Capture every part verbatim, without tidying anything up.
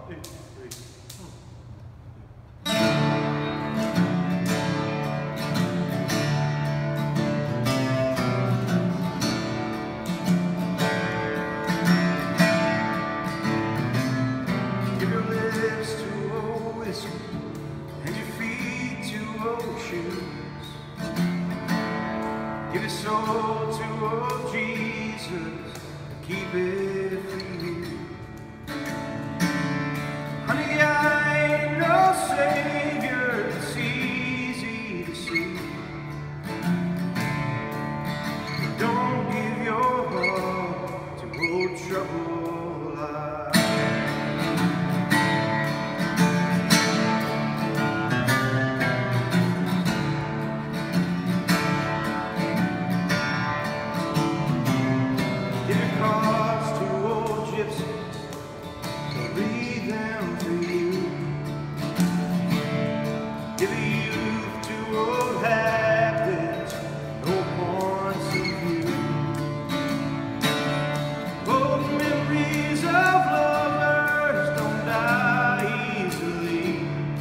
Give your soul to old Jesus, keep it for you. Honey, I ain't no savior, it's easy to see. Don't give your heart to old trouble life. Give youth to old habits, no points of view. Old memories of lovers don't die easily.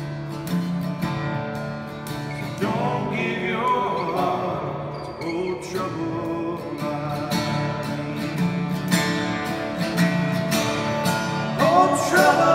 So don't give your heart to old trouble life. Old trouble.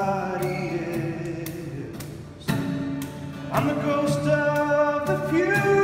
I'm the ghost of the future.